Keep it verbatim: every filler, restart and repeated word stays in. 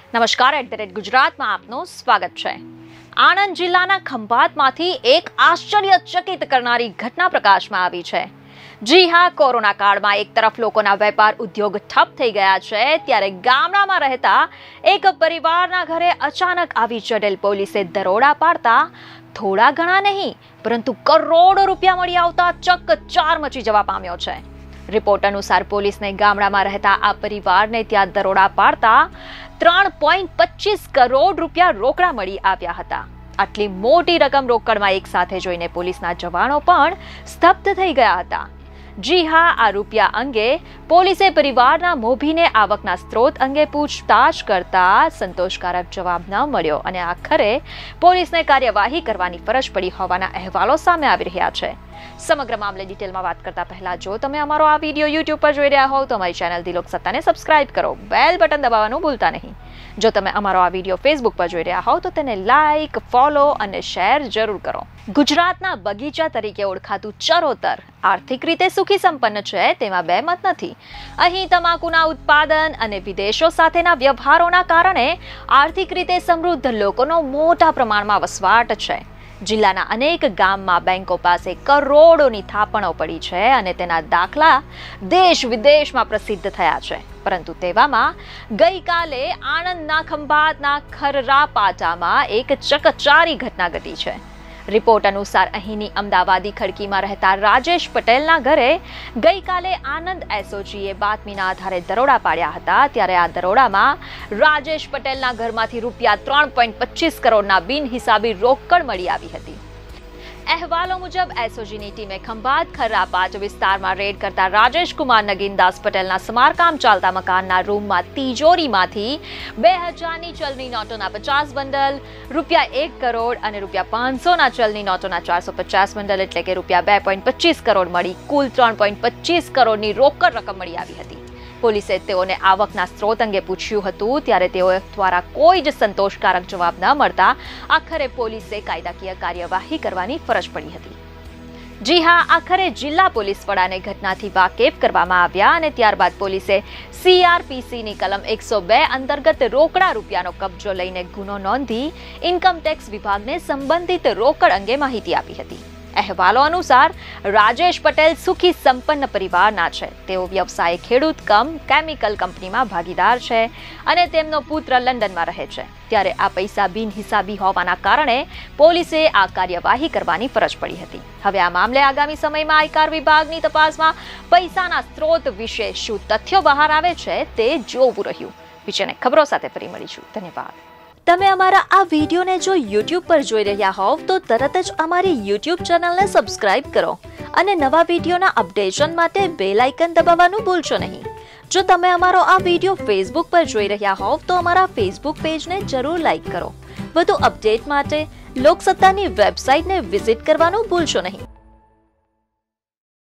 નમસ્કાર, at the rate ગુજરાતમાં આપનું સ્વાગત છે। આણંદ જિલ્લાના ખંભાતમાંથી એક આશ્ચર્યચકિત કરનારી ઘટના પ્રકાશમાં આવી છે। જી હા, કોરોના કાળમાં એક તરફ લોકોના વેપાર ઉદ્યોગ ઠપ થઈ ગયા છે, ત્યારે ગામડામાં રહેતા એક પરિવારના ઘરે અચાનક આવી ચઢેલ પોલીસે દરોડા પાડતા થોડા ઘણા નહીં પરંતુ કરોડો રૂપિયા મળી આવતા ચકચાર મચી જવા પામ્યો છે। રિપોર્ટ અનુસાર પોલીસને ગામડામાં રહેતા આ પરિવારને ત્યાં દરોડા પાડતા ત્રણ પોઈન્ટ પચીસ કરોડ રૂપિયા રોકડા મળી આવ્યા હતા। આટલી મોટી રકમ રોકડમાં એક સાથે જોઈને પોલીસના જવાનો પણ સ્તબ્ધ થઈ ગયા હતા। જી હા, આ રૂપિયા અંગે પોલીસે પરિવારના મોભીને આવકના સ્ત્રોત અંગે પૂછતાછ કરતા સંતોષકારક જવાબ ન મળ્યો અને આખરે પોલીસને કાર્યવાહી કરવાની ફરજ પડી હોવાના અહેવાલો સામે આવી રહ્યા છે। સમગ્ર મામલે ડિટેલમાં વાત કરતા પહેલા જો તમે અમારો આ વિડીયો યુટ્યુબ પર જોઈ રહ્યા હોવ તો અમારી ચેનલ દી લોકસત્તાને સબસ્ક્રાઇબ કરો, બેલ બટન દબાવવાનું ભૂલતા નહીં। જો તમે અમારો આ વિડીયો ફેસબુક પર જોઈ રહ્યા હોવ તો તેને લાઇક, ફોલો અને શેર જરૂર કરો। ગુજરાતના બગીચા તરીકે ઓળખાતું ચરોતર આર્થિક રીતે સુખી સંપન્ન છે તેમાં બે મત નથી। અહીં તમાકુના ઉત્પાદન અને વિદેશો સાથેના વ્યવહારોના કારણે આર્થિક રીતે સમૃદ્ધ લોકોનો મોટા પ્રમાણમાં વસવાટ છે। જિલ્લાના અનેક ગામમાં બેંકો પાસે કરોડોની થાપણો પડી છે અને તેના દાખલા દેશ વિદેશમાં પ્રસિદ્ધ થયા છે। પરંતુ તેવામાં ગઈકાલે આણંદના ખંભાતના ખરરાપાટામાં એક ચકચારી ઘટના ઘટી છે। રિપોર્ટ અનુસાર અહીંની અમદાવાદી ખડકીમાં રહેતા રાજેશ પટેલના ઘરે ગઈકાલે આનંદ એસઓજીએ બાતમીના આધારે દરોડા પાડ્યા હતા। ત્યારે આ દરોડામાં રાજેશ પટેલના ઘરમાંથી રૂપિયા ત્રણ પોઈન્ટ પચીસ કરોડના બિનહિસાબી રોકડ મળી આવી હતી। અહેવાલો મુજબ એસઓજીની ટીમે ખંભાત ખરરાપાટ વિસ્તારમાં રેડ કરતા રાજેશ કુમાર નગીનદાસ પટેલના સમારકામ ચાલતા મકાનના રૂમમાં તિજોરીમાંથી બે હજારની ચલની નોટોના પચાસ બંડલ, રૂપિયા એક કરોડ અને રૂપિયા પાંચસોના ચલની નોટોના ચારસો પચાસ બંડલ એટલે કે રૂપિયા બે પોઈન્ટ પચીસ કરોડ મળી કુલ ત્રણ પોઈન્ટ પચીસ કરોડની રોકડ રકમ મળી આવી હતી। પોલીસે તેઓને આવકના સ્ત્રોત અંગે પૂછ્યું હતું ત્યારે તેઓ દ્વારા કોઈ જ સંતોષકારક જવાબ ન મળતા આખરે પોલીસે કાયદાકીય કાર્યવાહી કરવાની ફરજ પડી હતી। જી હા, આખરે જિલ્લા પોલીસ વડાને ઘટનાથી વાકેફ કરવામાં આવ્યા અને ત્યારબાદ પોલીસે સીઆરપીસીની કલમ એકસો બે અંતર્ગત રોકડા રૂપિયાનો કબજો લઈને ગુનો નોંધી ઇન્કમટેક્સ વિભાગને સંબંધિત રોકડ અંગે માહિતી આપી હતી। અહેવાલો અનુસાર રાજેશ પટેલ સુખી સંપન્ન પરિવારના છે। તેઓ વ્યવસાય ખેડૂત કમ કેમિકલ કંપનીમાં ભાગીદાર છે અને તેમનો પુત્ર લંડનમાં રહે છે। ત્યારે આ પૈસા બિનહિસાબી હોવાના કારણે પોલીસે આ કાર્યવાહી કરવાની ફરજ પડી હતી। હવે આ મામલે આગામી સમયમાં આયકર વિભાગની તપાસમાં પૈસાના સ્ત્રોત વિશે શું તથ્યો બહાર આવે છે તે જોવું રહ્યું। વિશેની ખબરો સાથે ફરી મળીશું। ધન્યવાદ। તમે અમારા આ વિડીયોને જો યુટ્યુબ પર જોઈ રહ્યા હોવ તો તરત જ અમારી યુટ્યુબ ચેનલને સબસ્ક્રાઇબ કરો અને નવા વિડીયોના અપડેશન માટે બેલ આઇકન દબાવવાનું ભૂલશો નહીં। જો તમે અમારો આ વિડીયો ફેસબુક પર જોઈ રહ્યા હોવ તો અમારા ફેસબુક પેજને જરૂર લાઇક કરો। વધુ અપડેટ માટે લોકસત્તાની વેબસાઇટને વિઝિટ કરવાનું ભૂલશો નહીં।